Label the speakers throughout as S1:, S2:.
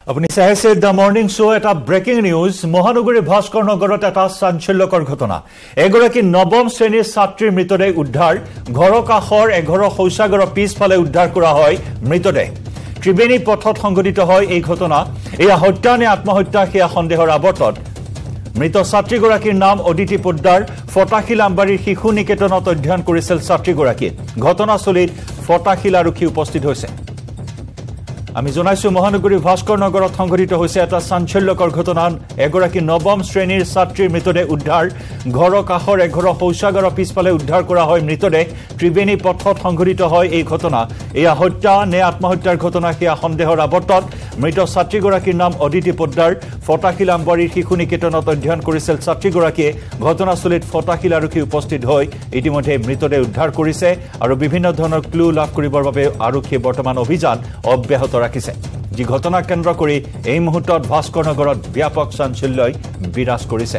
S1: আপুনি চাই আছে দ্য মৰ্নিং শ্ব' এটা ব্ৰেকিং নিউজ মহানগৰী ভাস্কৰ নগৰত এটা চাঞ্চল্যকৰ ঘটনা এগৰাকী নৱম শ্ৰেণীৰ ছাত্ৰীৰ মৃতদেহ উদ্ধাৰ ঘৰৰ কাষৰ এঘৰ শৌচাগাৰৰ পিছফালে উদ্ধাৰ কৰা হয় মৃতদেহ ত্ৰিবেণী পথত সংঘটিত হয় এই ঘটনা এয়া হত্যা নে আত্মহত্যা সেয়া সন্দেহৰ আৱৰ্তত মৃত ছাত্ৰীগৰাকীৰ নাম অদিতি পোদ্দাৰ ফটাশিল আমবাৰীৰ শিশু নিকেতনত অধ্যয়ন কৰিছিল ছাত্ৰীগৰাকী ঘটনাস্থলীত ফটাশিল আৰক্ষী উপস্থিত হৈছে আমি জনাইছো মহানগৰী ভাস্কৰ নগৰত সংঘটিত হৈছে এটা চাঞ্চল্যকৰ ঘটনা এগৰাকী নৱম শ্ৰেণীৰ ছাত্ৰীৰ মৃতদেহ উদ্ধাৰ ঘৰৰ কাষৰ এঘৰ শৌচাগাৰৰ পিছফালে উদ্ধাৰ কৰা হয় মৃতদেহ ত্ৰিবেণী পথত সংঘটিত হয় এই ঘটনা এয়া হত্যা নে আত্মহত্যাৰ ঘটনা সেয়া সন্দেহৰ আৱৰ্তত মৃত ছাত্ৰীগৰাকীৰ নাম অদিতি পোদ্দাৰ ফটাশিল আমবাৰীৰ শিশু নিকেতনত অধ্যয়ন কৰিছিল ছাত্ৰীগৰাকীয়ে ঘটনাস্থলীত ফটাশিল আৰক্ষী উপস্থিত হৈ ইতিমধ্যে মৃতদেহ উদ্ধাৰ কৰিছে আৰু বিভিন্ন ধৰণৰ ক্লু লাভ কৰিবৰ বাবে আৰক্ষীয়ে বৰ্তমান অভিযান অব্যাহত ৰাখিছে যি ঘটনা কেন্দ্ৰ কৰি এই মুহূৰ্তত ভাস্কৰ নগৰত ব্যাপক চাঞ্চল্যই বিৰাজ কৰিছে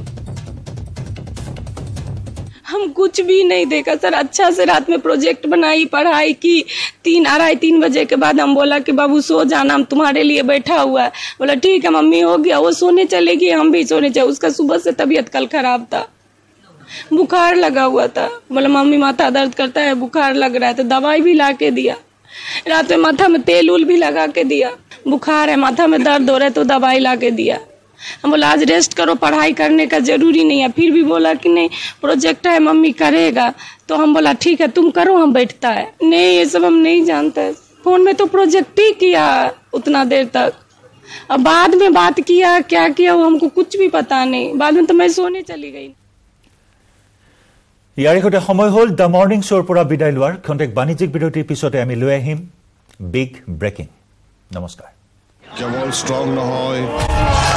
S2: हम कुछ भी नहीं देखा सर अच्छा से रात में प्रोजेक्ट बनाई पढ़ाई की 3:30 बजे के बाद हम बोला कि बाबू सो जाना हम तुम्हारे लिए बैठा हुआ है बोला ठीक है मम्मी हो गया वो सोने चलेगी हम भी सोने चले उसका सुबह से तबीयत कल खराब था बुखार लगा हुआ था बोला मम्मी माथा दर्द करता है बुखार लग रहा है तो दवाई भी ला के दिया रात में माथा में तेल उल भी लगा के दिया बुखार है माथा में दर्द हो रहा है तो दवाई ला के दिया हम बोला आज रेस्ट करो पढ़ाई करने का जरूरी नहीं है फिर भी बोला कि नहीं प्रोजेक्ट है मम्मी करेगा तो हम बोला ठीक है तुम करो हम बैठता है नहीं ये सब हम नहीं जानते फोन में तो प्रोजेक्ट ही किया उतना देर तक अब बाद में बात किया क्या किया वो हमको कुछ भी पता नहीं बाद में तो मैं सोने चली गई
S1: ইয়াৰ সৈতে সময় হ'ল দ্য মৰ্নিং শ্ব'ৰ পৰা বিদায় লোৱাৰ খন্তেক বাণিজ্যিক বিৰতিৰ পিছতে আমি লৈ আহিম বিগ ব্ৰেকিং নমস্কাৰ
S3: কেৱল ষ্ট্ৰং নহয়